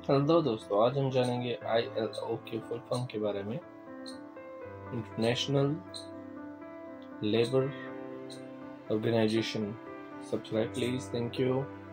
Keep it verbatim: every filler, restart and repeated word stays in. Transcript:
Hello दोस्तों, आज हम जानेंगे आई एल ओ के फुल फॉर्म के बारे में। International Labour Organisation. Subscribe please, thank you.